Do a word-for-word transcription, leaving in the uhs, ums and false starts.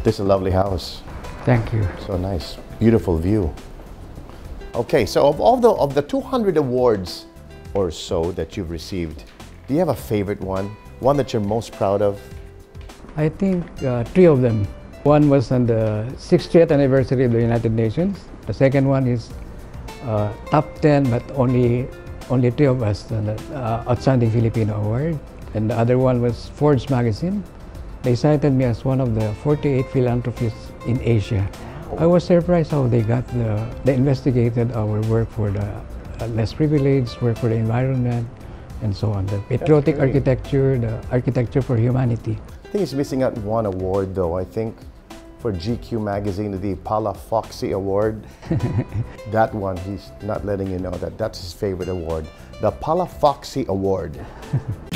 This is a lovely house. Thank you. So nice. Beautiful view. Okay, so of all the of the two hundred awards or so that you've received, do you have a favorite one? One that you're most proud of? I think uh, three of them. One was on the sixtieth anniversary of the United Nations. The second one is uh, top ten, but only only three of us on the uh, Outstanding Filipino Award. And the other one was Forbes magazine. They cited me as one of the forty-eight philanthropists in Asia. I was surprised how they got the, they investigated our work for the uh, less privileged, work for the environment, and so on. The patriotic architecture, the architecture for humanity. I think he's missing out one award though. I think for G Q magazine, the Pala Foxy Award. That one, he's not letting you know that that's his favorite award. The Pala Foxy Award.